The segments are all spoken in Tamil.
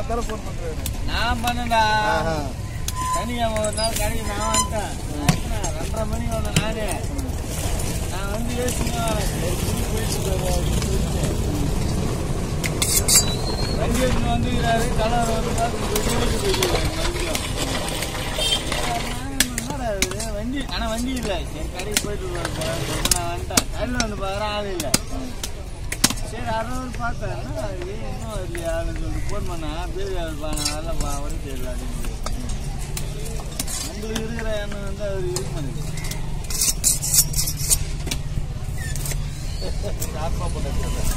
பார்த்தாலும் ஃபோன் பண்ணுறேன். நான் பண்ணேன்டா. சனிக்கிழமை ஒரு நாள் கடைக்கு நான் வந்துட்டேன். 2:30 மணிக்கு வந்தேன் நானே. நான் வந்து யோசிச்சுன்னு வரேன். போயிட்டு வண்டி எடுத்துன்னு வந்துக்கிறாரு. கலர் வந்து வண்டி ஆனால் வண்டி இல்லை. சரி கடைக்கு போயிட்டு நான் வந்துட்டேன். கடையில் வந்து பார்க்குறேன் ஆள் இல்லை. சரி அறுநூறு பார்த்தேன். இன்னும் இல்லையான்னு சொல்லிட்டு ஃபோன் பண்ணேன். பேர் நல்லப்பா வரும் தெரியல அப்படின்னு. உங்களுக்கு இருக்கிற எண்ணம் வந்து அவர் யூஸ் பண்ணிருக்கு. சாப்பா போட்டு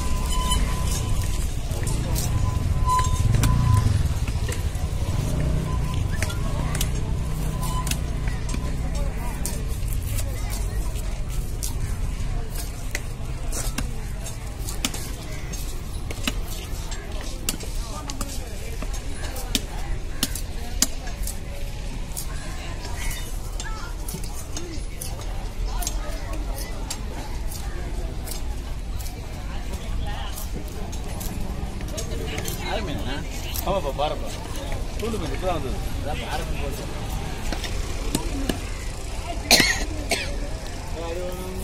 ஆமாப்பா பாருப்பா தூண்டு மீன் இப்போ தான் வந்தது. அதான் ஆரம்பம் போட்டு அது